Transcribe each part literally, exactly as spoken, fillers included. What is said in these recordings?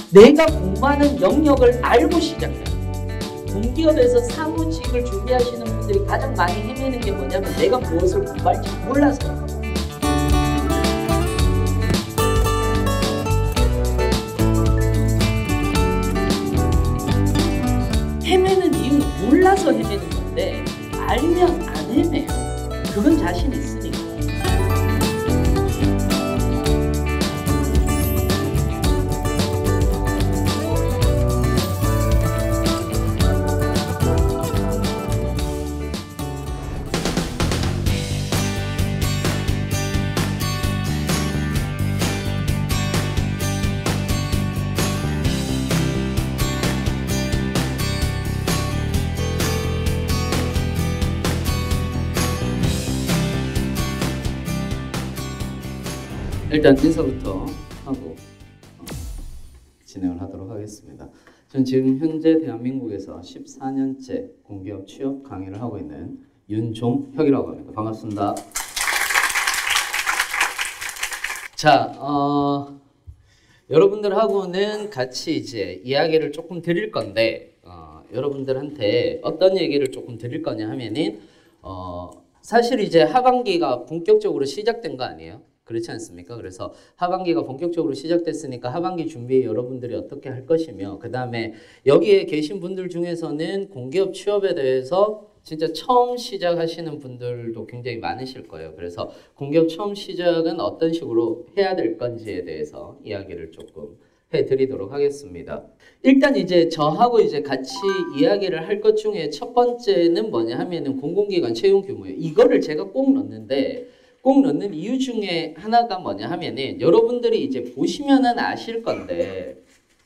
내가 공부하는 영역을 알고 시작해요. 공기업에서 사무직을 준비하시는 분들이 가장 많이 헤매는 게 뭐냐면 내가 무엇을 공부할지 몰라서요. 헤매는 이유는 몰라서 헤매는 건데 알면 안 헤매요. 그건 자신 있으니까. 일단 인사부터 하고 어, 진행을 하도록 하겠습니다. 전 지금 현재 대한민국에서 십사 년째 공기업 취업 강의를 하고 있는 윤종혁이라고 합니다. 반갑습니다. 자, 어, 여러분들하고는 같이 이제 이야기를 조금 드릴 건데 어, 여러분들한테 어떤 얘기를 조금 드릴 거냐 하면은 어, 사실 이제 하반기가 본격적으로 시작된 거 아니에요? 그렇지 않습니까? 그래서 하반기가 본격적으로 시작됐으니까 하반기 준비 여러분들이 어떻게 할 것이며 그 다음에 여기에 계신 분들 중에서는 공기업 취업에 대해서 진짜 처음 시작하시는 분들도 굉장히 많으실 거예요. 그래서 공기업 처음 시작은 어떤 식으로 해야 될 건지에 대해서 이야기를 조금 해드리도록 하겠습니다. 일단 이제 저하고 이제 같이 이야기를 할 것 중에 첫 번째는 뭐냐 하면은 공공기관 채용 규모예요. 이거를 제가 꼭 넣는데 꼭 넣는 이유 중에 하나가 뭐냐 하면은 여러분들이 이제 보시면은 아실 건데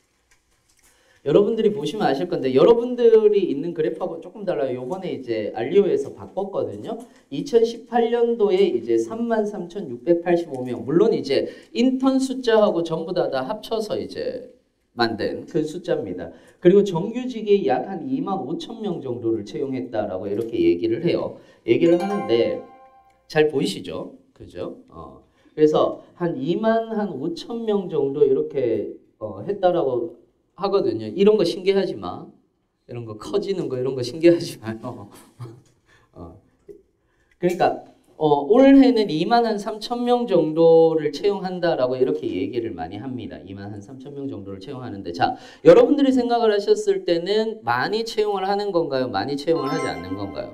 여러분들이 보시면 아실 건데 여러분들이 있는 그래프하고 조금 달라요. 요번에 이제 알리오에서 바꿨거든요. 이천십팔 년도에 이제 삼만 삼천육백팔십오 명 물론 이제 인턴 숫자하고 전부 다, 다 합쳐서 이제 만든 그 숫자입니다. 그리고 정규직이 약 한 이만 오천 명 정도를 채용했다라고 이렇게 얘기를 해요. 얘기를 하는데 잘 보이시죠? 그죠? 어. 그래서 한 이만 한 오천 명 정도 이렇게 어, 했다라고 하거든요. 이런 거 신기하지 마. 이런 거 커지는 거 이런 거 신기하지 마요. 어. 그러니까 어, 올해는 이만 한 삼천 명 정도를 채용한다라고 이렇게 얘기를 많이 합니다. 이만 한 삼천 명 정도를 채용하는데 자, 여러분들이 생각을 하셨을 때는 많이 채용을 하는 건가요? 많이 채용을 하지 않는 건가요?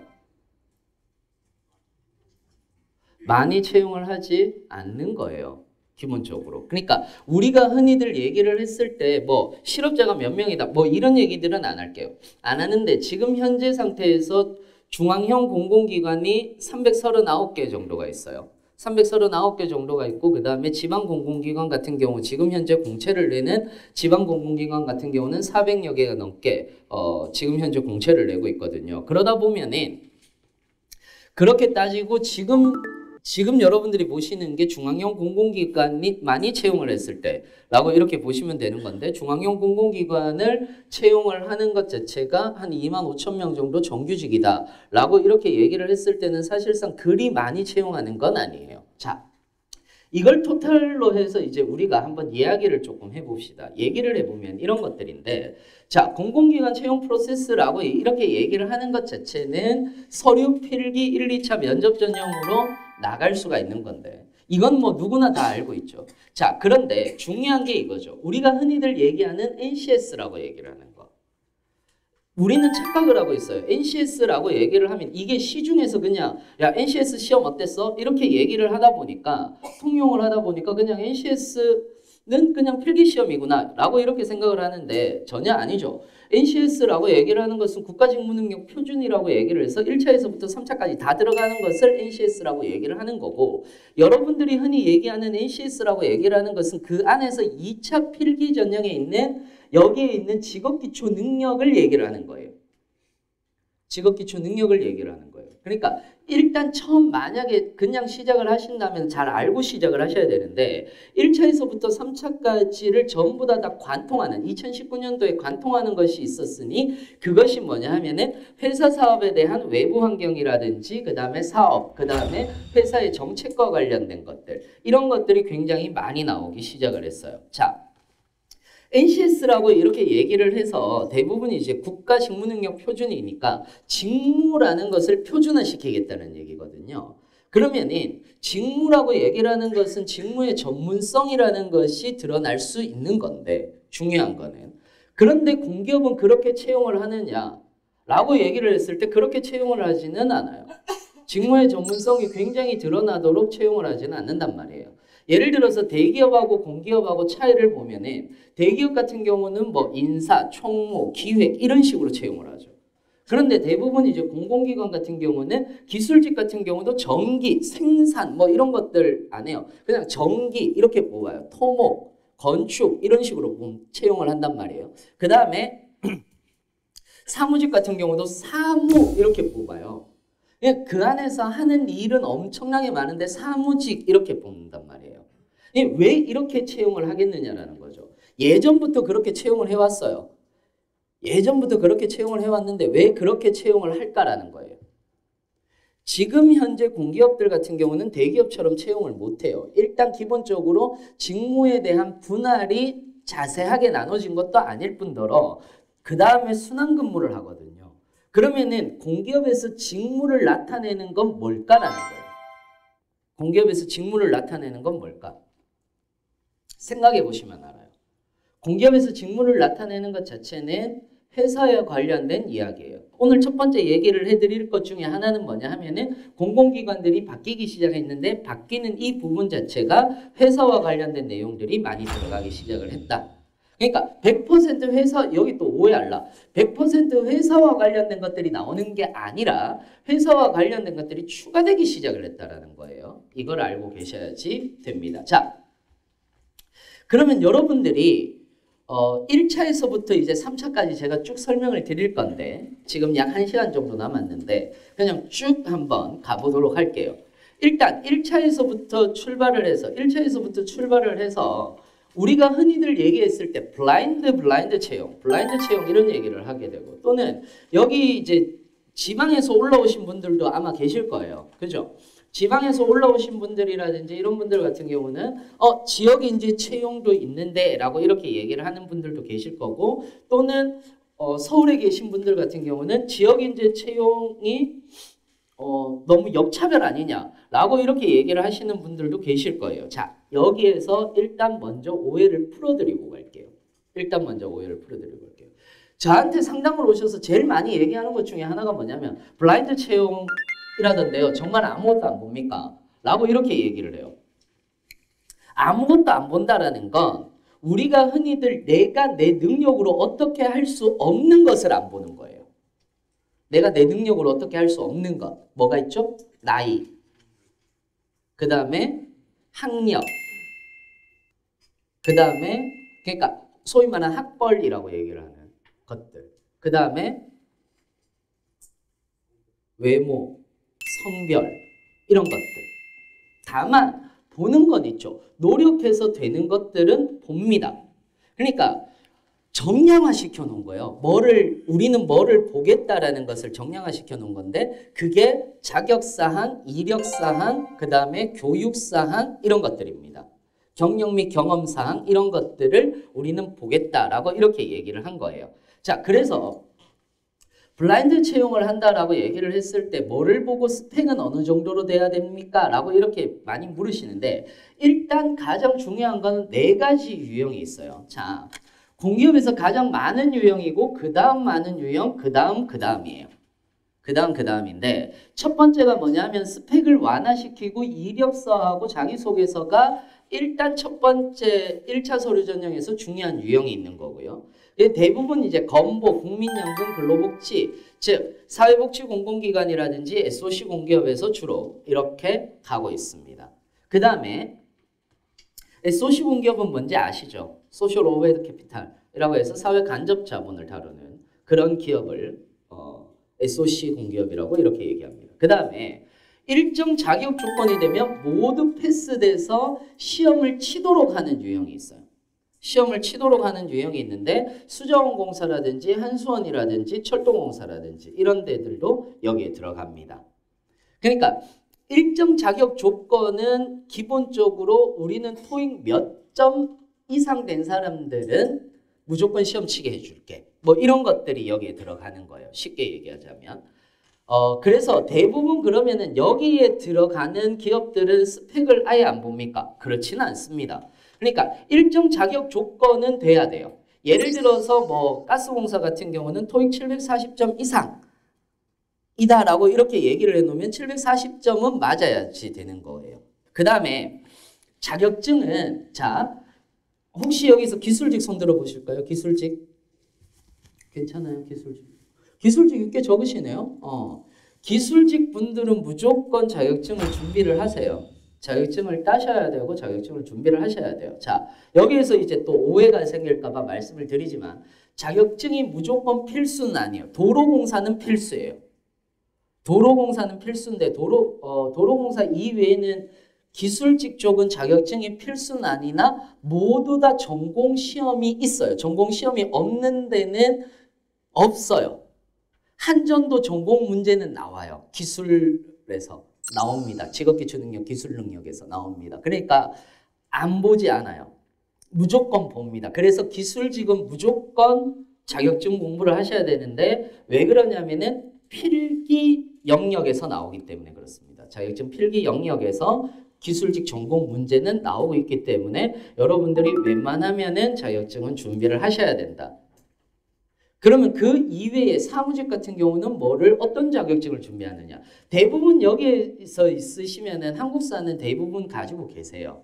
많이 채용을 하지 않는 거예요. 기본적으로. 그러니까 우리가 흔히들 얘기를 했을 때 뭐 실업자가 몇 명이다 뭐 이런 얘기들은 안 할게요. 안 하는데 지금 현재 상태에서 중앙형 공공기관이 삼백삼십구 개 정도가 있어요. 삼백삼십구 개 정도가 있고 그 다음에 지방공공기관 같은 경우 지금 현재 공채를 내는 지방공공기관 같은 경우는 사백여 개가 넘게 어, 지금 현재 공채를 내고 있거든요. 그러다 보면은 그렇게 따지고 지금 지금 여러분들이 보시는 게 중앙형 공공기관이 많이 채용을 했을 때 라고 이렇게 보시면 되는 건데 중앙형 공공기관을 채용을 하는 것 자체가 한 이만 오천 명 정도 정규직이다 라고 이렇게 얘기를 했을 때는 사실상 그리 많이 채용하는 건 아니에요. 자, 이걸 토탈로 해서 이제 우리가 한번 이야기를 조금 해봅시다. 얘기를 해보면 이런 것들인데 자, 공공기관 채용 프로세스라고 이렇게 얘기를 하는 것 자체는 서류 필기 일, 이 차 면접 전형으로 나갈 수가 있는 건데 이건 뭐 누구나 다 알고 있죠. 자, 그런데 중요한 게 이거죠. 우리가 흔히들 얘기하는 엔씨에스라고 얘기를 하는 거. 우리는 착각을 하고 있어요. 엔씨에스라고 얘기를 하면 이게 시중에서 그냥 야 엔씨에스 시험 어땠어? 이렇게 얘기를 하다 보니까 통용을 하다 보니까 그냥 엔씨에스는 그냥 필기시험이구나 라고 이렇게 생각을 하는데 전혀 아니죠. 엔씨에스라고 얘기를 하는 것은 국가직무능력 표준이라고 얘기를 해서 일 차에서부터 삼 차까지 다 들어가는 것을 엔씨에스라고 얘기를 하는 거고 여러분들이 흔히 얘기하는 엔씨에스라고 얘기를 하는 것은 그 안에서 이 차 필기 전형에 있는 여기에 있는 직업기초 능력을 얘기를 하는 거예요. 직업기초 능력을 얘기를 하는 거예요. 그러니까 일단 처음 만약에 그냥 시작을 하신다면 잘 알고 시작을 하셔야 되는데 일 차에서부터 삼 차까지를 전부 다, 다 관통하는 이천십구 년도에 관통하는 것이 있었으니 그것이 뭐냐 하면은 회사 사업에 대한 외부 환경이라든지 그 다음에 사업, 그 다음에 회사의 정책과 관련된 것들 이런 것들이 굉장히 많이 나오기 시작을 했어요. 자, 엔씨에스라고 이렇게 얘기를 해서 대부분이 이제 국가 직무능력 표준이니까 직무라는 것을 표준화시키겠다는 얘기거든요. 그러면은 직무라고 얘기를 하는 것은 직무의 전문성이라는 것이 드러날 수 있는 건데 중요한 거는 그런데 공기업은 그렇게 채용을 하느냐라고 얘기를 했을 때 그렇게 채용을 하지는 않아요. 직무의 전문성이 굉장히 드러나도록 채용을 하지는 않는단 말이에요. 예를 들어서 대기업하고 공기업하고 차이를 보면은 대기업 같은 경우는 뭐 인사, 총무, 기획 이런 식으로 채용을 하죠. 그런데 대부분 이제 공공기관 같은 경우는 기술직 같은 경우도 전기, 생산 뭐 이런 것들 안 해요. 그냥 전기 이렇게 뽑아요. 토목, 건축 이런 식으로 채용을 한단 말이에요. 그 다음에 사무직 같은 경우도 사무 이렇게 뽑아요. 그 안에서 하는 일은 엄청나게 많은데 사무직 이렇게 뽑는단 말이에요. 왜 이렇게 채용을 하겠느냐라는 거죠. 예전부터 그렇게 채용을 해왔어요. 예전부터 그렇게 채용을 해왔는데 왜 그렇게 채용을 할까라는 거예요. 지금 현재 공기업들 같은 경우는 대기업처럼 채용을 못해요. 일단 기본적으로 직무에 대한 분할이 자세하게 나눠진 것도 아닐 뿐더러 그 다음에 순환근무를 하거든요. 그러면은 공기업에서 직무를 나타내는 건 뭘까라는 거예요. 공기업에서 직무를 나타내는 건 뭘까? 생각해 보시면 알아요. 공기업에서 직무를 나타내는 것 자체는 회사에 관련된 이야기예요. 오늘 첫 번째 얘기를 해드릴 것 중에 하나는 뭐냐 하면은 공공기관들이 바뀌기 시작했는데 바뀌는 이 부분 자체가 회사와 관련된 내용들이 많이 들어가기 시작을 했다. 그러니까 백 퍼센트 회사, 여기 또 오해할라. 백 퍼센트 회사와 관련된 것들이 나오는 게 아니라 회사와 관련된 것들이 추가되기 시작을 했다라는 거예요. 이걸 알고 계셔야지 됩니다. 자, 그러면 여러분들이 어, 일 차에서부터 이제 삼 차까지 제가 쭉 설명을 드릴 건데 지금 약 한 시간 정도 남았는데 그냥 쭉 한번 가보도록 할게요. 일단 일 차에서부터 출발을 해서 일 차에서부터 출발을 해서 우리가 흔히들 얘기했을 때 블라인드 블라인드 채용, 블라인드 채용 이런 얘기를 하게 되고 또는 여기 이제 지방에서 올라오신 분들도 아마 계실 거예요. 그죠? 지방에서 올라오신 분들이라든지 이런 분들 같은 경우는 어 지역인재 채용도 있는데 라고 이렇게 얘기를 하는 분들도 계실 거고 또는 어, 서울에 계신 분들 같은 경우는 지역인재 채용이 어, 너무 역차별 아니냐 라고 이렇게 얘기를 하시는 분들도 계실 거예요. 자, 여기에서 일단 먼저 오해를 풀어드리고 갈게요. 일단 먼저 오해를 풀어드리고 갈게요. 저한테 상담을 오셔서 제일 많이 얘기하는 것 중에 하나가 뭐냐면 블라인드 채용이라던데요. 정말 아무것도 안 봅니까? 라고 이렇게 얘기를 해요. 아무것도 안 본다라는 건 우리가 흔히들 내가 내 능력으로 어떻게 할 수 없는 것을 안 보는 거예요. 내가 내 능력으로 어떻게 할 수 없는 것. 뭐가 있죠? 나이. 그 다음에 학력. 그 다음에 그러니까 소위 말하는 학벌이라고 얘기를 하는 것들. 그 다음에 외모, 성별 이런 것들. 다만 보는 건 있죠. 노력해서 되는 것들은 봅니다. 그러니까 정량화 시켜 놓은 거예요. 뭐를 우리는 뭐를 보겠다라는 것을 정량화 시켜 놓은 건데 그게 자격사항, 이력사항, 그 다음에 교육사항 이런 것들입니다. 경력 및 경험사항 이런 것들을 우리는 보겠다라고 이렇게 얘기를 한 거예요. 자, 그래서 블라인드 채용을 한다라고 얘기를 했을 때 뭐를 보고 스펙은 어느 정도로 돼야 됩니까? 라고 이렇게 많이 물으시는데 일단 가장 중요한 건 네 가지 유형이 있어요. 자, 공기업에서 가장 많은 유형이고 그 다음 많은 유형, 그 다음 그 다음이에요. 그 다음 그 다음인데 첫 번째가 뭐냐면 스펙을 완화시키고 이력서하고 자기소개서가 일단 첫 번째 일 차 서류 전형에서 중요한 유형이 있는 거고요. 대부분 이제 건보, 국민연금, 근로복지, 즉 사회복지 공공기관이라든지 에스오씨 공기업에서 주로 이렇게 가고 있습니다. 그 다음에 에스오씨 공기업은 뭔지 아시죠? 소셜 오버헤드 캐피탈이라고 해서 사회 간접 자본을 다루는 그런 기업을 어, 에스오씨 공기업이라고 이렇게 얘기합니다. 그 다음에 일정 자격 조건이 되면 모두 패스돼서 시험을 치도록 하는 유형이 있어요. 시험을 치도록 하는 유형이 있는데 수자원공사라든지 한수원이라든지 철도공사라든지 이런 데들도 여기에 들어갑니다. 그러니까 일정 자격 조건은 기본적으로 우리는 토익 몇 점 이상 된 사람들은 무조건 시험 치게 해줄게. 뭐 이런 것들이 여기에 들어가는 거예요. 쉽게 얘기하자면. 어, 그래서 대부분 그러면은 여기에 들어가는 기업들은 스펙을 아예 안 봅니까? 그렇지는 않습니다. 그러니까 일정 자격 조건은 돼야 돼요. 예를 들어서 뭐 가스공사 같은 경우는 토익 칠백사십 점 이상 이다라고 이렇게 얘기를 해놓으면 칠백사십 점은 맞아야지 되는 거예요. 그 다음에 자격증은 자 혹시 여기서 기술직 손 들어 보실까요? 기술직 괜찮아요? 기술직 기술직이 꽤 적으시네요. 어. 기술직 분들은 무조건 자격증을 준비를 하세요. 자격증을 따셔야 되고 자격증을 준비를 하셔야 돼요. 자 여기에서 이제 또 오해가 생길까 봐 말씀을 드리지만 자격증이 무조건 필수는 아니에요. 도로공사는 필수예요. 도로공사는 필수인데 도로, 어, 도로공사 이외에는 기술직 쪽은 자격증이 필수는 아니나 모두 다 전공시험이 있어요. 전공시험이 없는 데는 없어요. 한전도 전공 문제는 나와요. 기술에서 나옵니다. 직업기초능력, 기술능력에서 나옵니다. 그러니까 안 보지 않아요. 무조건 봅니다. 그래서 기술직은 무조건 자격증 공부를 하셔야 되는데 왜 그러냐면은 필기 영역에서 나오기 때문에 그렇습니다. 자격증 필기 영역에서 기술직 전공 문제는 나오고 있기 때문에 여러분들이 웬만하면은 자격증은 준비를 하셔야 된다. 그러면 그 이외에 사무직 같은 경우는 뭐를 어떤 자격증을 준비하느냐? 대부분 여기에서 있으시면은 한국사는 대부분 가지고 계세요.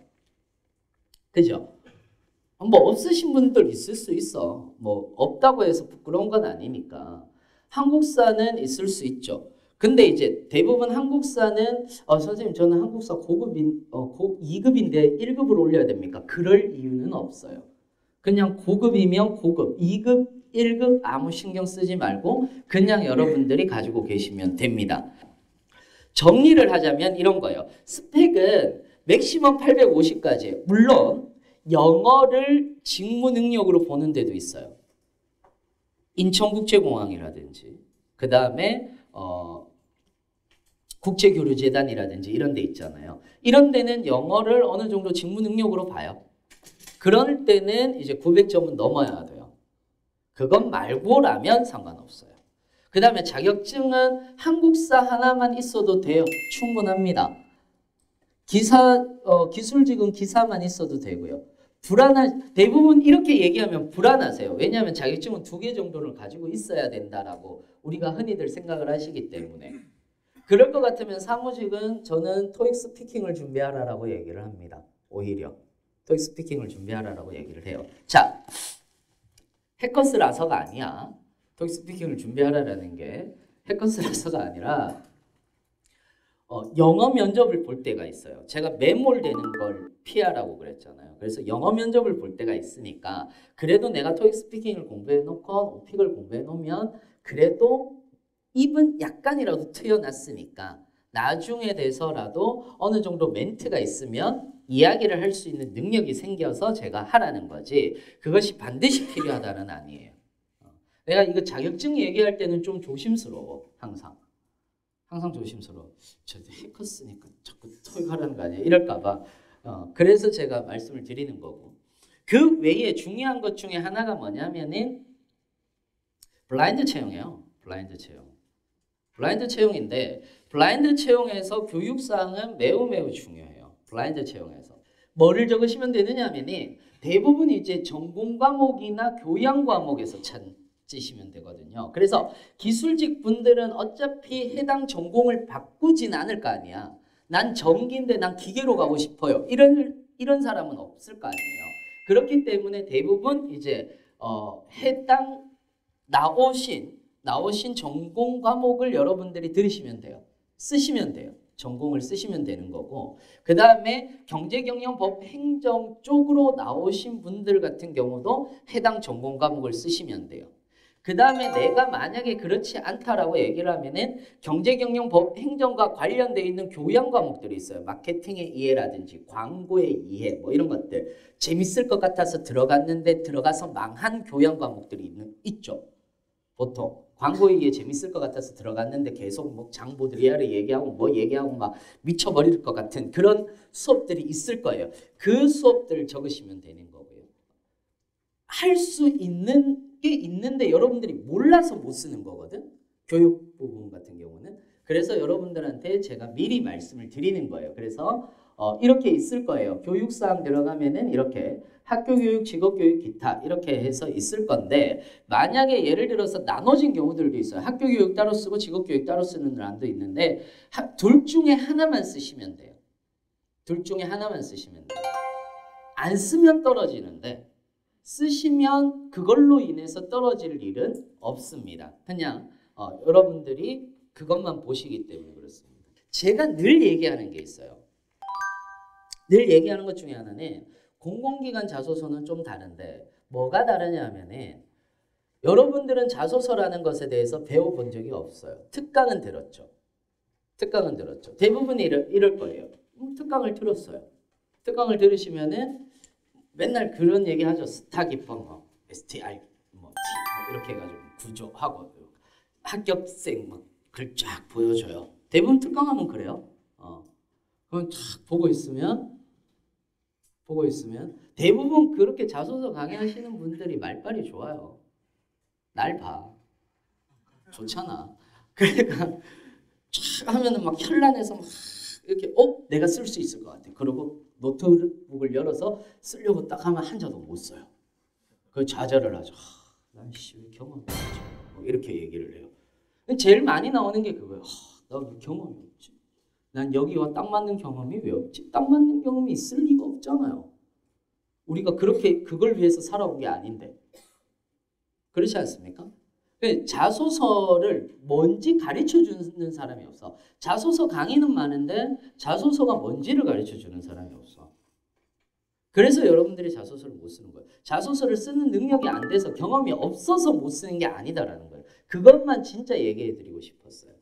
그죠? 뭐 없으신 분들 있을 수 있어. 뭐 없다고 해서 부끄러운 건 아니니까. 한국사는 있을 수 있죠. 근데 이제 대부분 한국사는 어, 선생님 저는 한국사 고급인 어, 고, 이 급인데 일 급으로 올려야 됩니까? 그럴 이유는 없어요. 그냥 고급이면 고급, 이 급, 일 급 아무 신경 쓰지 말고 그냥 여러분들이 가지고 계시면 됩니다. 정리를 하자면 이런 거예요. 스펙은 맥시멈 팔백오십까지예요. 물론 영어를 직무 능력으로 보는 데도 있어요. 인천국제공항이라든지 그 다음에 어, 국제교류재단이라든지 이런 데 있잖아요. 이런 데는 영어를 어느 정도 직무 능력으로 봐요. 그럴 때는 이제 구백 점은 넘어야 돼요. 그것 말고라면 상관없어요. 그 다음에 자격증은 한국사 하나만 있어도 돼요. 충분합니다. 기사, 어, 기술직은 기사만 있어도 되고요. 불안하, 대부분 이렇게 얘기하면 불안하세요. 왜냐하면 자격증은 두 개 정도를 가지고 있어야 된다라고 우리가 흔히들 생각을 하시기 때문에. 그럴 것 같으면 사무직은 저는 토익 스피킹을 준비하라라고 얘기를 합니다. 오히려. 토익 스피킹을 준비하라라고 얘기를 해요. 자, 해커스라서가 아니야. 토익 스피킹을 준비하라라는 게 해커스라서가 아니라 어, 영어 면접을 볼 때가 있어요. 제가 매몰되는 걸 피하라고 그랬잖아요. 그래서 영어 면접을 볼 때가 있으니까 그래도 내가 토익 스피킹을 공부해 놓고 오픽을 공부해 놓으면 그래도 입은 약간이라도 트여놨으니까 나중에 돼서라도 어느 정도 멘트가 있으면 이야기를 할 수 있는 능력이 생겨서 제가 하라는 거지 그것이 반드시 필요하다는 아니에요. 내가 이거 자격증 얘기할 때는 좀 조심스러워. 항상. 항상 조심스러워. 저도 해커스니까 자꾸 토익 하라는 거 아니에요. 이럴까 봐. 어, 그래서 제가 말씀을 드리는 거고. 그 외에 중요한 것 중에 하나가 뭐냐면은 블라인드 채용이에요. 블라인드 채용. 블라인드 채용인데 블라인드 채용에서 교육사항은 매우 매우 중요해요. 블라인드 채용에서. 뭐를 적으시면 되느냐 하면은 대부분 이제 전공 과목이나 교양 과목에서 찾으시면 되거든요. 그래서 기술직 분들은 어차피 해당 전공을 바꾸진 않을 거 아니야. 난 전기인데 난 기계로 가고 싶어요. 이런, 이런 사람은 없을 거 아니에요. 그렇기 때문에 대부분 이제 어, 해당 나오신 나오신 전공 과목을 여러분들이 들으시면 돼요. 쓰시면 돼요. 전공을 쓰시면 되는 거고 그 다음에 경제경영법 행정 쪽으로 나오신 분들 같은 경우도 해당 전공 과목을 쓰시면 돼요. 그 다음에 내가 만약에 그렇지 않다라고 얘기를 하면은 경제경영법 행정과 관련되어 있는 교양 과목들이 있어요. 마케팅의 이해라든지 광고의 이해 뭐 이런 것들 재밌을 것 같아서 들어갔는데 들어가서 망한 교양 과목들이 있는, 있죠. 보통 광고에 이해 재밌을 것 같아서 들어갔는데 계속 뭐 장보드리아를 얘기하고 뭐 얘기하고 막 미쳐버릴 것 같은 그런 수업들이 있을 거예요. 그 수업들을 적으시면 되는 거고요. 할 수 있는 게 있는데 여러분들이 몰라서 못 쓰는 거거든. 교육 부분 같은 경우는. 그래서 여러분들한테 제가 미리 말씀을 드리는 거예요. 그래서 어, 이렇게 있을 거예요. 교육사항 들어가면은 이렇게 학교교육, 직업교육, 기타 이렇게 해서 있을 건데 만약에 예를 들어서 나눠진 경우들도 있어요. 학교교육 따로 쓰고 직업교육 따로 쓰는欄도 있는데 하, 둘 중에 하나만 쓰시면 돼요. 둘 중에 하나만 쓰시면 돼요. 안 쓰면 떨어지는데 쓰시면 그걸로 인해서 떨어질 일은 없습니다. 그냥 어, 여러분들이 그것만 보시기 때문에 그렇습니다. 제가 늘 얘기하는 게 있어요. 늘 얘기하는 것 중에 하나는 공공기관 자소서는 좀 다른데 뭐가 다르냐 하면은 여러분들은 자소서라는 것에 대해서 배워본 적이 없어요. 특강은 들었죠. 특강은 들었죠. 대부분이 이럴, 이럴 거예요. 특강을 들었어요. 특강을 들으시면은 맨날 그런 얘기 하죠. 스타 기법, 뭐, 에스티아이, 뭐, T, 뭐 이렇게 해가지고 구조하고 합격생 막 글 쫙 보여줘요. 대부분 특강하면 그래요. 어. 그럼 쫙 보고 있으면 보고 있으면 대부분 그렇게 자소서 강의하시는 분들이 말빨이 좋아요. 날 봐. 좋잖아. 그러니까 쫙 하면은 막 현란해서 막 이렇게 어? 내가 쓸 수 있을 것 같아. 그리고 노트북을 열어서 쓰려고 딱 하면 한 자도 못 써요. 그 좌절을 하죠. 난 씨 왜 경험이 없지? 뭐 이렇게 얘기를 해요. 제일 많이 나오는 게 그거예요. 나 왜 경험이 없지? 난 여기와 딱 맞는 경험이 왜 없지? 딱 맞는 경험이 있을 리가 없잖아요. 우리가 그렇게 그걸 위해서 살아온 게 아닌데. 그렇지 않습니까? 자소서를 뭔지 가르쳐주는 사람이 없어. 자소서 강의는 많은데 자소서가 뭔지를 가르쳐주는 사람이 없어. 그래서 여러분들이 자소서를 못 쓰는 거예요. 자소서를 쓰는 능력이 안 돼서 경험이 없어서 못 쓰는 게 아니다라는 거예요. 그것만 진짜 얘기해드리고 싶었어요.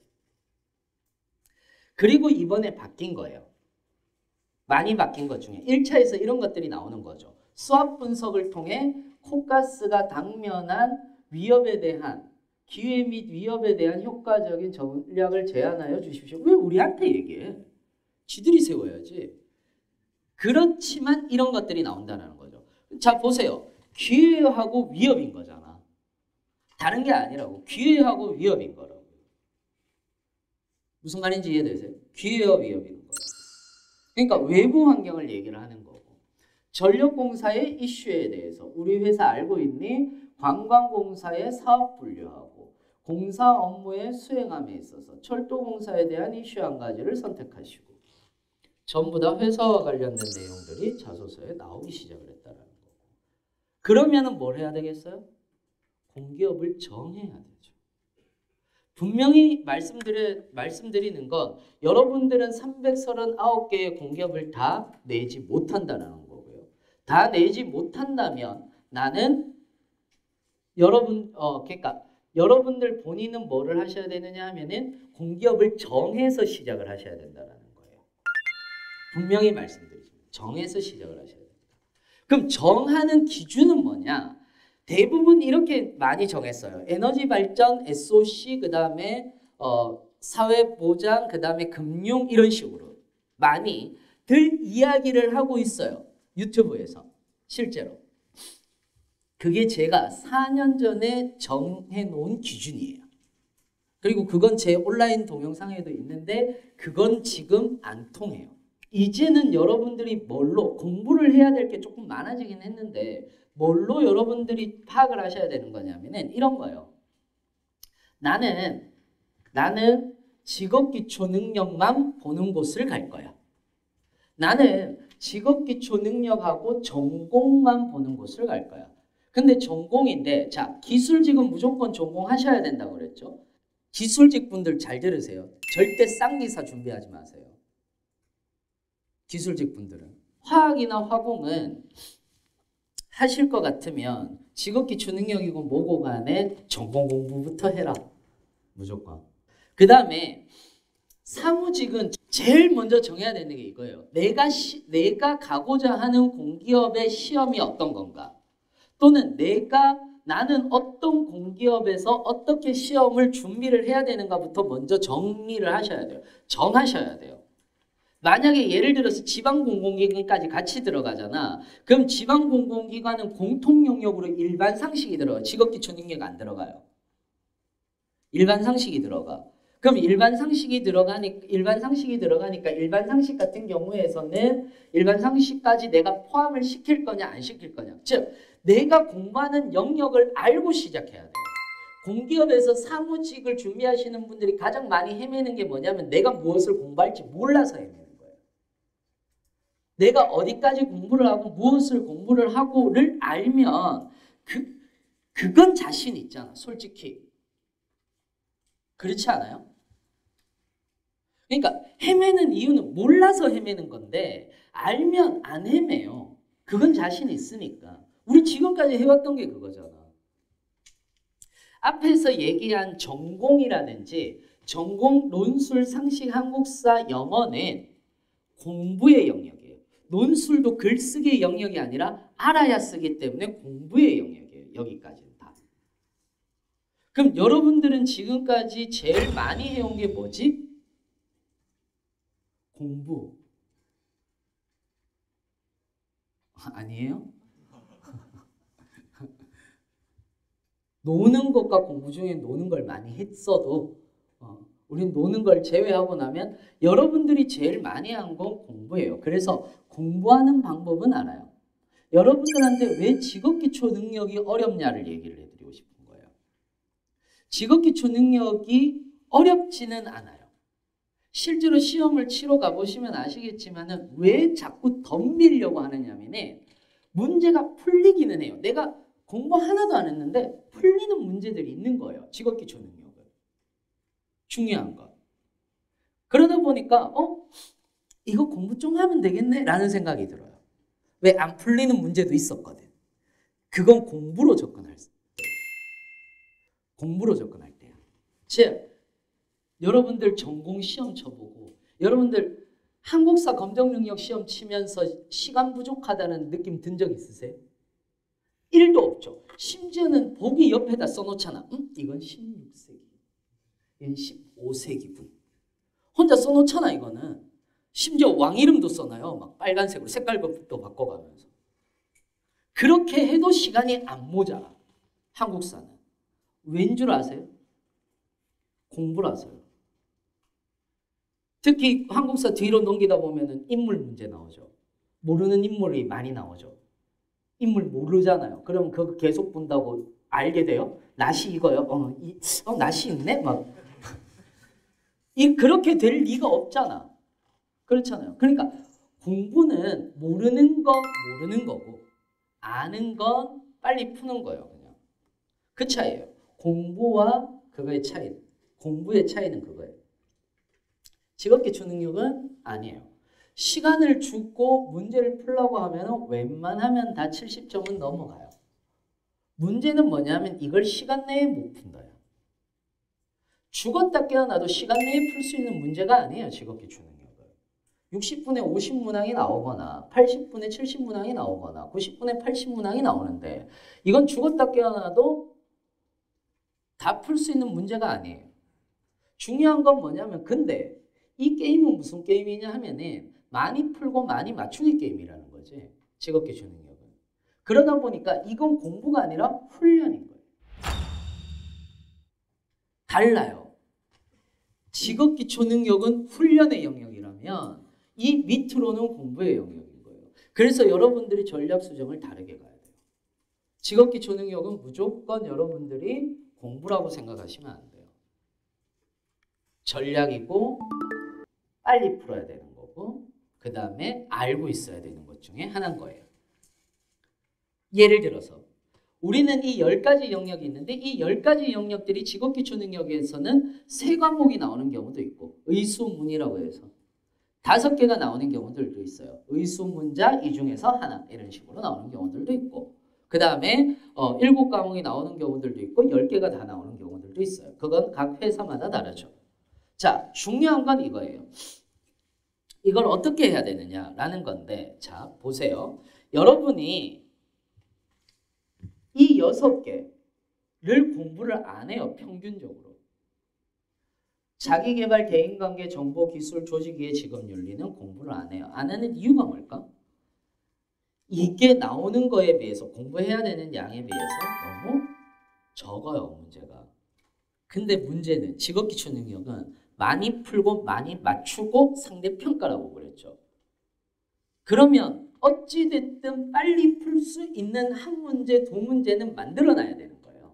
그리고 이번에 바뀐 거예요. 많이 바뀐 것 중에 일 차에서 이런 것들이 나오는 거죠. 수학 분석을 통해 코가스가 당면한 위협에 대한 기회 및 위협에 대한 효과적인 전략을 제안하여 주십시오. 왜 우리한테 얘기해? 지들이 세워야지. 그렇지만 이런 것들이 나온다는 거죠. 자 보세요. 기회하고 위협인 거잖아. 다른 게 아니라고. 기회하고 위협인 거라고. 무슨 말인지 이해되세요? 기회와 위협인 거. 그러니까 외부 환경을 얘기를 하는 거고. 전력공사의 이슈에 대해서 우리 회사 알고 있니? 관광공사의 사업 분류하고 공사 업무의 수행함에 있어서 철도공사에 대한 이슈 한 가지를 선택하시고 전부 다 회사와 관련된 내용들이 자소서에 나오기 시작을 했다는 거고. 그러면은 뭘 해야 되겠어요? 공기업을 정해야 되죠. 분명히 말씀드려, 말씀드리는 건 여러분들은 삼백삼십구 개의 공기업을 다 내지 못한다는 거고요. 다 내지 못한다면 나는 여러분, 어, 그러니까 여러분들 본인은 뭐를 하셔야 되느냐 하면은 공기업을 정해서 시작을 하셔야 된다는 거예요. 분명히 말씀드리겠습니다. 정해서 시작을 하셔야 됩니다. 그럼 정하는 기준은 뭐냐? 대부분 이렇게 많이 정했어요. 에너지 발전, 에스오씨, 그 다음에 어, 사회보장, 그 다음에 금융 이런 식으로 많이 들 이야기를 하고 있어요. 유튜브에서 실제로. 그게 제가 사 년 전에 정해놓은 기준이에요. 그리고 그건 제 온라인 동영상에도 있는데 그건 지금 안 통해요. 이제는 여러분들이 뭘로 공부를 해야 될 게 조금 많아지긴 했는데 뭘로 여러분들이 파악을 하셔야 되는 거냐면은 이런 거예요. 나는 나는 직업기초 능력만 보는 곳을 갈 거야. 나는 직업기초 능력하고 전공만 보는 곳을 갈 거야. 근데 전공인데 자 기술직은 무조건 전공하셔야 된다고 그랬죠. 기술직 분들 잘 들으세요. 절대 쌍기사 준비하지 마세요. 기술직 분들은 화학이나 화공은 하실 것 같으면 직업기초 능력이고 뭐고 간에 전공 공부부터 해라. 무조건. 그 다음에 사무직은 제일 먼저 정해야 되는 게 이거예요. 내가 시, 내가 가고자 하는 공기업의 시험이 어떤 건가? 또는 내가 나는 어떤 공기업에서 어떻게 시험을 준비를 해야 되는가부터 먼저 정리를 하셔야 돼요. 정하셔야 돼요. 만약에 예를 들어서 지방공공기관까지 같이 들어가잖아. 그럼 지방공공기관은 공통영역으로 일반 상식이 들어가. 직업기초능력 안 들어가요. 일반 상식이 들어가. 그럼 일반 상식이 들어가니까 일반 상식이 들어가니까 일반 상식 같은 경우에서는 일반 상식까지 내가 포함을 시킬 거냐 안 시킬 거냐. 즉 내가 공부하는 영역을 알고 시작해야 돼요. 공기업에서 사무직을 준비하시는 분들이 가장 많이 헤매는 게 뭐냐면 내가 무엇을 공부할지 몰라서 헤매는 거예요. 내가 어디까지 공부를 하고 무엇을 공부를 하고를 알면 그, 그건 자신 있잖아. 솔직히. 그렇지 않아요? 그러니까 헤매는 이유는 몰라서 헤매는 건데 알면 안 헤매요. 그건 자신 있으니까. 우리 지금까지 해왔던 게 그거잖아. 앞에서 얘기한 전공이라든지 전공, 논술, 상식, 한국사, 영어는 공부의 영역이에요. 논술도 글쓰기의 영역이 아니라 알아야 쓰기 때문에 공부의 영역이에요. 여기까지는 다. 그럼 여러분들은 지금까지 제일 많이 해온 게 뭐지? 공부. 아니에요? 노는 것과 공부 중에 노는 걸 많이 했어도 어, 우린 노는 걸 제외하고 나면 여러분들이 제일 많이 한 건 공부예요. 그래서 공부하는 방법은 알아요. 여러분들한테 왜 직업기초 능력이 어렵냐를 얘기를 해드리고 싶은 거예요. 직업기초 능력이 어렵지는 않아요. 실제로 시험을 치러 가보시면 아시겠지만 왜 자꾸 덤비려고 하느냐면 문제가 풀리기는 해요. 내가 공부 하나도 안 했는데 풀리는 문제들이 있는 거예요. 직업기초 능력은. 중요한 거. 그러다 보니까 어? 이거 공부 좀 하면 되겠네? 라는 생각이 들어요. 왜? 안 풀리는 문제도 있었거든. 그건 공부로 접근할 때. 공부로 접근할 때야. 즉 여러분들 전공 시험 쳐보고 여러분들 한국사 검정능력 시험 치면서 시간 부족하다는 느낌 든 적 있으세요? 일도 없죠. 심지어는 보기 옆에다 써놓잖아. 음? 이건 십육 세기. 이건 십오 세기분. 혼자 써놓잖아 이거는. 심지어 왕 이름도 써놔요. 막 빨간색으로 색깔부터 바꿔가면서. 그렇게 해도 시간이 안 모자라. 한국사는. 왠 줄 아세요? 공부라서요. 특히 한국사 뒤로 넘기다 보면은 인물 문제 나오죠. 모르는 인물이 많이 나오죠. 인물 모르잖아요. 그럼 그거 계속 본다고 알게 돼요? 낯이 익어요? 어, 이, 어 낯이 있네? 막. 이, 그렇게 될 리가 없잖아. 그렇잖아요. 그러니까 공부는 모르는 건 모르는 거고 아는 건 빨리 푸는 거예요. 그냥. 그 차이예요. 공부와 그거의 차이. 공부의 차이는 그거예요. 직업기초 능력은 아니에요. 시간을 주고 문제를 풀려고 하면 웬만하면 다 칠십 점은 넘어가요. 문제는 뭐냐면 이걸 시간 내에 못 푼다요. 죽었다 깨어나도 시간 내에 풀 수 있는 문제가 아니에요. 직업기초 능력은. 육십 분에 오십 문항이 나오거나 팔십 분에 칠십 문항이 나오거나 구십 분에 팔십 문항이 나오는데 이건 죽었다 깨어나도 다 풀 수 있는 문제가 아니에요. 중요한 건 뭐냐면 근데 이 게임은 무슨 게임이냐 하면은 많이 풀고 많이 맞추기 게임이라는 거지. 직업기초 능력은. 그러다 보니까 이건 공부가 아니라 훈련인 거예요. 달라요. 직업기초 능력은 훈련의 영역이라면 이 밑으로는 공부의 영역인 거예요. 그래서 여러분들이 전략 수정을 다르게 가야 돼요. 직업기초 능력은 무조건 여러분들이 공부라고 생각하시면 안 돼요. 전략이고 빨리 풀어야 되는 거고 그 다음에 알고 있어야 되는 것 중에 하나인 거예요. 예를 들어서 우리는 이 열 가지 영역이 있는데 이 열 가지 영역들이 직업기초 능력에서는 세 과목이 나오는 경우도 있고 의수문이라고 해서 다섯 개가 나오는 경우들도 있어요. 의수문자 이 중에서 하나 이런 식으로 나오는 경우들도 있고 그 다음에 어, 일곱 과목이 나오는 경우들도 있고 열 개가 다 나오는 경우들도 있어요. 그건 각 회사마다 다르죠. 자, 중요한 건 이거예요. 이걸 어떻게 해야 되느냐라는 건데 자, 보세요. 여러분이 이 여섯 개를 공부를 안 해요. 평균적으로. 자기개발, 대인관계, 정보, 기술, 조직이해, 직업윤리는 공부를 안 해요. 안 하는 이유가 뭘까? 이게 나오는 거에 비해서 공부해야 되는 양에 비해서 너무 적어요, 문제가. 근데 문제는 직업기초 능력은 많이 풀고 많이 맞추고 상대평가라고 그랬죠. 그러면 어찌됐든 빨리 풀 수 있는 한 문제, 두 문제는 만들어놔야 되는 거예요.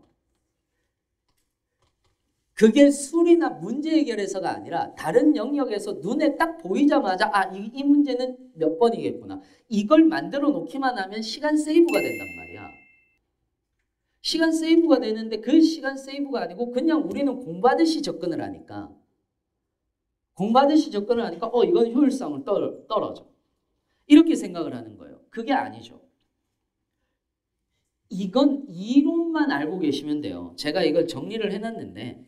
그게 술이나 문제 해결에서가 아니라 다른 영역에서 눈에 딱 보이자마자 아, 이, 이 문제는 몇 번이겠구나. 이걸 만들어 놓기만 하면 시간 세이브가 된단 말이야. 시간 세이브가 되는데 그 시간 세이브가 아니고 그냥 우리는 공부하듯이 접근을 하니까 공부하듯이 접근을 하니까 어 이건 효율성을 떨, 떨어져. 이렇게 생각을 하는 거예요. 그게 아니죠. 이건 이론만 알고 계시면 돼요. 제가 이걸 정리를 해놨는데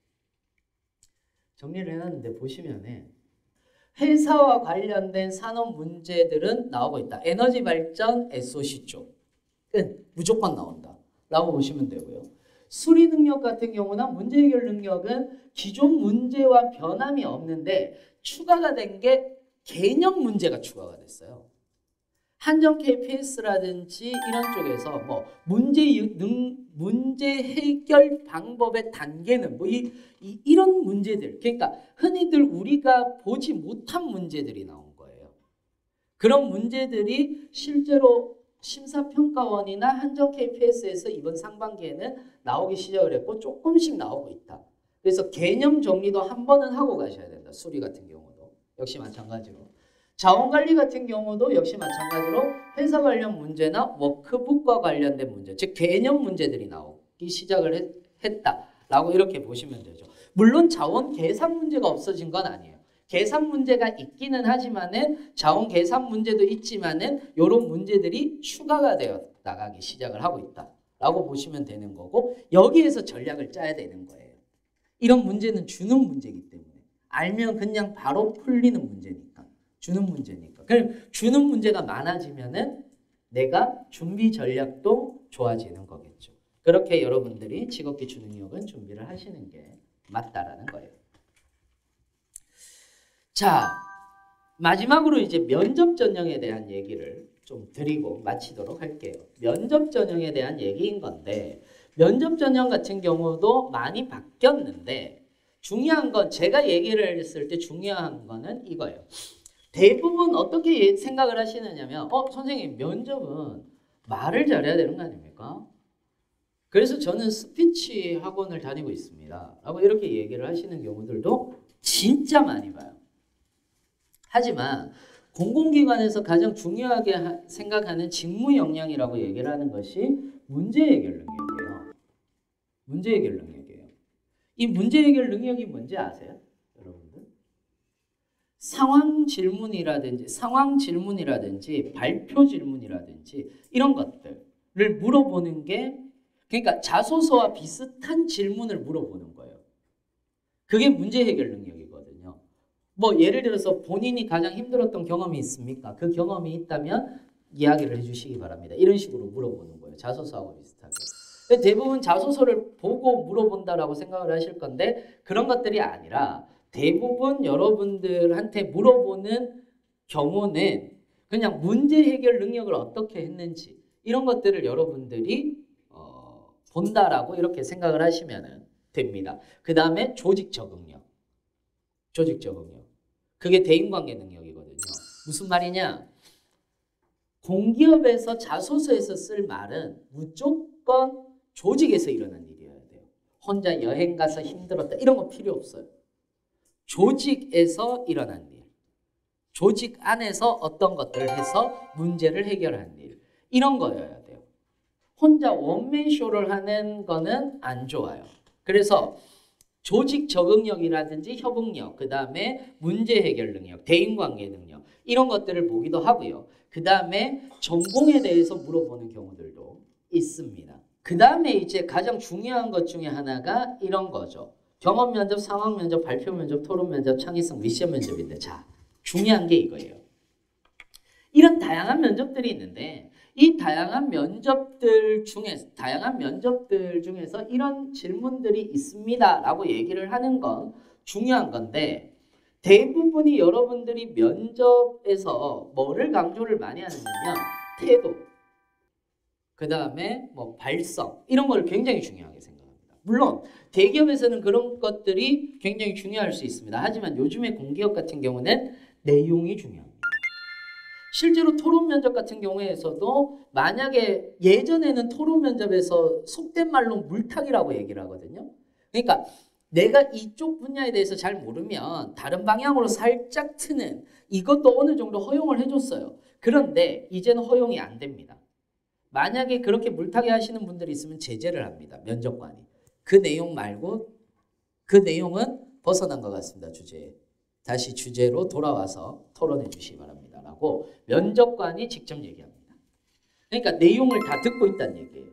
정리를 해놨는데 보시면은 회사와 관련된 산업 문제들은 나오고 있다. 에너지 발전, 에스오씨 쪽은 무조건 나온다. 라고 보시면 되고요. 수리 능력 같은 경우나 문제 해결 능력은 기존 문제와 변함이 없는데 추가가 된 게 개념 문제가 추가가 됐어요. 한정 케이피에스라든지 이런 쪽에서 뭐 문제 능 문제 해결 방법의 단계는 뭐 이, 이 이런 문제들 그러니까 흔히들 우리가 보지 못한 문제들이 나온 거예요. 그런 문제들이 실제로 심사평가원이나 한정 케이피에스에서 이번 상반기에는 나오기 시작을 했고 조금씩 나오고 있다. 그래서 개념 정리도 한 번은 하고 가셔야 된다. 수리 같은 경우도 역시 마찬가지로. 자원관리 같은 경우도 역시 마찬가지로 회사 관련 문제나 워크북과 관련된 문제, 즉 개념 문제들이 나오기 시작을 했, 했다라고 이렇게 보시면 되죠. 물론 자원 계산 문제가 없어진 건 아니에요. 계산 문제가 있기는 하지만은 자원 계산 문제도 있지만은 이런 문제들이 추가가 되어 나가기 시작을 하고 있다라고 보시면 되는 거고 여기에서 전략을 짜야 되는 거예요. 이런 문제는 주는 문제이기 때문에 알면 그냥 바로 풀리는 문제니까. 주는 문제니까. 그럼 주는 문제가 많아지면은 내가 준비 전략도 좋아지는 거겠죠. 그렇게 여러분들이 직업기초 능력은 준비를 하시는 게 맞다라는 거예요. 자, 마지막으로 이제 면접 전형에 대한 얘기를 좀 드리고 마치도록 할게요. 면접 전형에 대한 얘기인 건데 면접 전형 같은 경우도 많이 바뀌었는데 중요한 건 제가 얘기를 했을 때 중요한 거는 이거예요. 대부분 어떻게 생각을 하시느냐면 어 선생님 면접은 말을 잘해야 되는 거 아닙니까? 그래서 저는 스피치 학원을 다니고 있습니다. 라고 이렇게 얘기를 하시는 경우들도 진짜 많이 봐요. 하지만 공공기관에서 가장 중요하게 하, 생각하는 직무 역량이라고 얘기를 하는 것이 문제 해결 능력이에요. 문제 해결 능력이에요. 이 문제 해결 능력이 뭔지 아세요? 여러분들? 상황 질문이라든지 상황 질문이라든지 발표 질문이라든지 이런 것들을 물어보는 게 그러니까 자소서와 비슷한 질문을 물어보는 거예요. 그게 문제 해결 능력이거든요. 뭐 예를 들어서 본인이 가장 힘들었던 경험이 있습니까? 그 경험이 있다면 이야기를 해주시기 바랍니다. 이런 식으로 물어보는 거예요. 자소서하고 비슷하게. 대부분 자소서를 보고 물어본다라고 생각을 하실 건데 그런 것들이 아니라 대부분 여러분들한테 물어보는 경우는 그냥 문제 해결 능력을 어떻게 했는지 이런 것들을 여러분들이 어, 본다라고 이렇게 생각을 하시면 됩니다. 그 다음에 조직 적응력. 조직 적응력. 그게 대인관계 능력이거든요. 무슨 말이냐? 공기업에서 자소서에서 쓸 말은 무조건 조직에서 일어난 일이어야 돼요. 혼자 여행 가서 힘들었다 이런 거 필요 없어요. 조직에서 일어난 일. 조직 안에서 어떤 것들을 해서 문제를 해결한 일. 이런 거여야 돼요. 혼자 원맨쇼를 하는 거는 안 좋아요. 그래서 조직 적응력이라든지 협응력, 그 다음에 문제 해결 능력, 대인관계 능력 이런 것들을 보기도 하고요. 그 다음에 전공에 대해서 물어보는 경우들도 있습니다. 그 다음에 이제 가장 중요한 것 중에 하나가 이런 거죠. 경험 면접, 상황 면접, 발표 면접, 토론 면접, 창의성, 미션 면접인데 자, 중요한 게 이거예요. 이런 다양한 면접들이 있는데 이 다양한 면접들 중에서 다양한 면접들 중에서 이런 질문들이 있습니다라고 얘기를 하는 건 중요한 건데 대부분이 여러분들이 면접에서 뭐를 강조를 많이 하느냐면 태도, 그 다음에 뭐 발성 이런 걸 굉장히 중요하게 생각합니다. 물론 대기업에서는 그런 것들이 굉장히 중요할 수 있습니다. 하지만 요즘의 공기업 같은 경우는 내용이 중요합니다. 실제로 토론 면접 같은 경우에서도 만약에 예전에는 토론 면접에서 속된 말로 물타기라고 얘기를 하거든요. 그러니까 내가 이쪽 분야에 대해서 잘 모르면 다른 방향으로 살짝 트는 이것도 어느 정도 허용을 해줬어요. 그런데 이제는 허용이 안 됩니다. 만약에 그렇게 물타기 하시는 분들이 있으면 제재를 합니다. 면접관이. 그 내용 말고 그 내용은 벗어난 것 같습니다. 주제에. 다시 주제로 돌아와서 토론해 주시기 바랍니다. 라고 면접관이 직접 얘기합니다. 그러니까 내용을 다 듣고 있다는 얘기예요.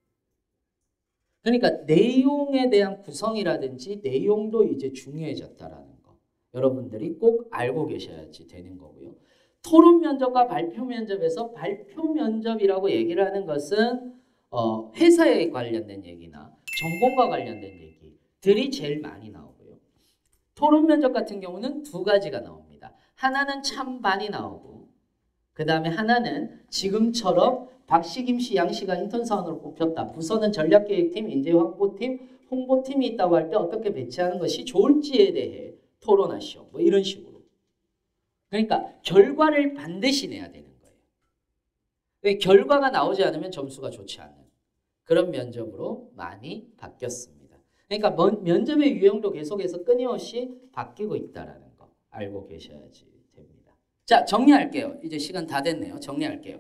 그러니까 내용에 대한 구성이라든지 내용도 이제 중요해졌다라는 거. 여러분들이 꼭 알고 계셔야지 되는 거고요. 토론 면접과 발표 면접에서 발표 면접이라고 얘기를 하는 것은 어, 회사에 관련된 얘기나 전공과 관련된 얘기들이 제일 많이 나오고요. 토론 면접 같은 경우는 두 가지가 나옵니다. 하나는 찬반이 나오고 그 다음에 하나는 지금처럼 박씨, 김씨, 양씨가 인턴 사원으로 뽑혔다. 부서는 전략기획팀, 인재확보팀, 홍보팀이 있다고 할 때 어떻게 배치하는 것이 좋을지에 대해 토론하시오. 뭐 이런 식으로. 그러니까 결과를 반드시 내야 되는 거예요. 결과가 나오지 않으면 점수가 좋지 않은 그런 면접으로 많이 바뀌었습니다. 그러니까 면접의 유형도 계속해서 끊임없이 바뀌고 있다는 거 알고 계셔야지 됩니다. 자, 정리할게요. 이제 시간 다 됐네요. 정리할게요.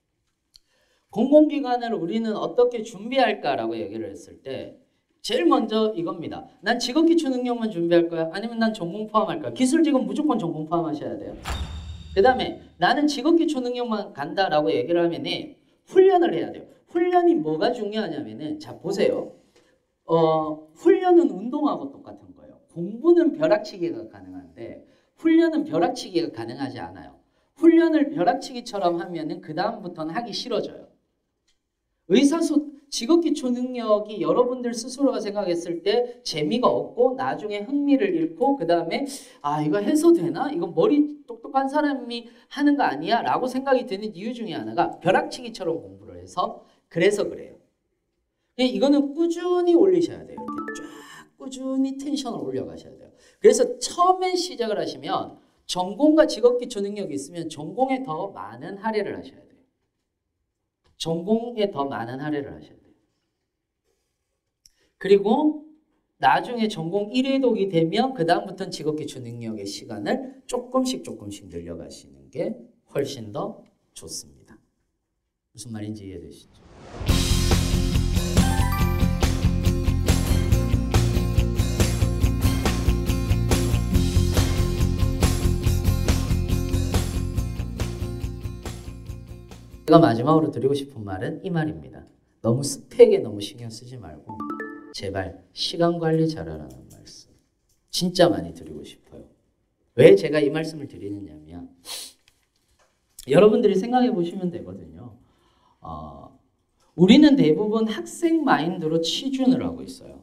공공기관을 우리는 어떻게 준비할까라고 얘기를 했을 때 제일 먼저 이겁니다. 난 직업기초 능력만 준비할 거야? 아니면 난 전공 포함할 거야? 기술직은 무조건 전공 포함하셔야 돼요. 그 다음에 나는 직업기초 능력만 간다라고 얘기를 하면 훈련을 해야 돼요. 훈련이 뭐가 중요하냐면은 자 보세요. 어, 훈련은 운동하고 똑같은 거예요. 공부는 벼락치기가 가능한데 훈련은 벼락치기가 가능하지 않아요. 훈련을 벼락치기처럼 하면은 그 다음부터는 하기 싫어져요. 의사소 직업기초 능력이 여러분들 스스로가 생각했을 때 재미가 없고 나중에 흥미를 잃고 그 다음에 아 이거 해서 되나? 이거 머리 똑똑한 사람이 하는 거 아니야? 라고 생각이 드는 이유 중에 하나가 벼락치기처럼 공부를 해서 그래서 그래요. 이거는 꾸준히 올리셔야 돼요. 이렇게 쫙 꾸준히 텐션을 올려가셔야 돼요. 그래서 처음에 시작을 하시면 전공과 직업기초 능력이 있으면 전공에 더 많은 할애를 하셔야 돼요. 전공에 더 많은 할애를 하셔야 돼요. 그리고 나중에 전공 일 회독이 되면 그 다음부터는 직업기초 능력의 시간을 조금씩 조금씩 늘려가시는 게 훨씬 더 좋습니다. 무슨 말인지 이해되시죠? 제가 마지막으로 드리고 싶은 말은 이 말입니다. 너무 스펙에 너무 신경 쓰지 말고 제발 시간 관리 잘하라는 말씀 진짜 많이 드리고 싶어요. 왜 제가 이 말씀을 드리느냐면 여러분들이 생각해 보시면 되거든요. 어, 우리는 대부분 학생 마인드로 취준을 하고 있어요.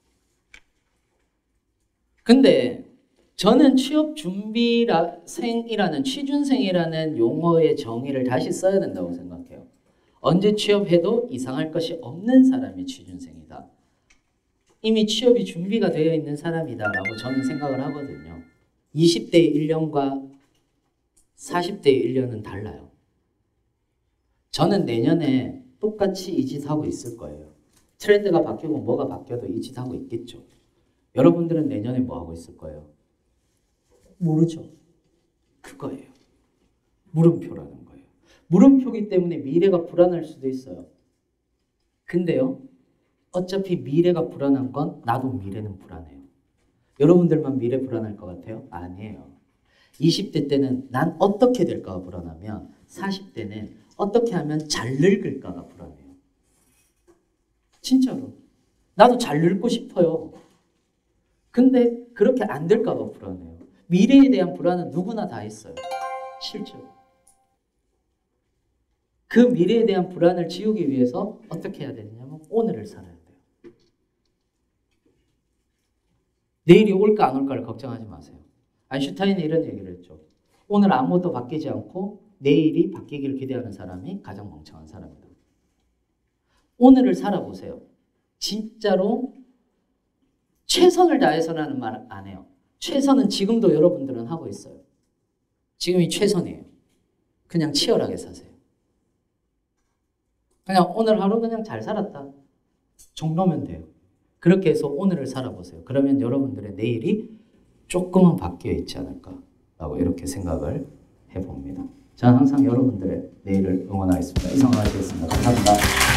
근데 저는 취업준비생이라는 취준생이라는 용어의 정의를 다시 써야 된다고 생각해요. 언제 취업해도 이상할 것이 없는 사람이 취준생이다. 이미 취업이 준비가 되어 있는 사람이다 라고 저는 생각을 하거든요. 이십 대의 일 년과 사십 대의 일 년은 달라요. 저는 내년에 똑같이 이 짓 하고 있을 거예요. 트렌드가 바뀌고 뭐가 바뀌어도 이 짓 하고 있겠죠. 여러분들은 내년에 뭐 하고 있을 거예요? 모르죠. 그거예요. 물음표라는 거예요. 물음표기 때문에 미래가 불안할 수도 있어요. 근데요. 어차피 미래가 불안한 건 나도 미래는 불안해요. 여러분들만 미래 불안할 것 같아요? 아니에요. 이십 대 때는 난 어떻게 될까가 불안하면 사십 대는 어떻게 하면 잘 늙을까가 불안해요. 진짜로. 나도 잘 늙고 싶어요. 근데 그렇게 안 될까가 불안해요. 미래에 대한 불안은 누구나 다 있어요. 실제로. 그 미래에 대한 불안을 지우기 위해서 어떻게 해야 되느냐면 오늘을 살아야 돼요. 내일이 올까 안 올까를 걱정하지 마세요. 아인슈타인이 이런 얘기를 했죠. 오늘 아무것도 바뀌지 않고 내일이 바뀌기를 기대하는 사람이 가장 멍청한 사람이다. 오늘을 살아보세요. 진짜로 최선을 다해서라는 말 안 해요. 최선은 지금도 여러분들은 하고 있어요. 지금이 최선이에요. 그냥 치열하게 사세요. 그냥 오늘 하루 그냥 잘 살았다 정도면 돼요. 그렇게 해서 오늘을 살아보세요. 그러면 여러분들의 내일이 조금은 바뀌어 있지 않을까라고 이렇게 생각을 해봅니다. 저는 항상 여러분들의 내일을 응원하겠습니다. 이상 하겠습니다. 감사합니다.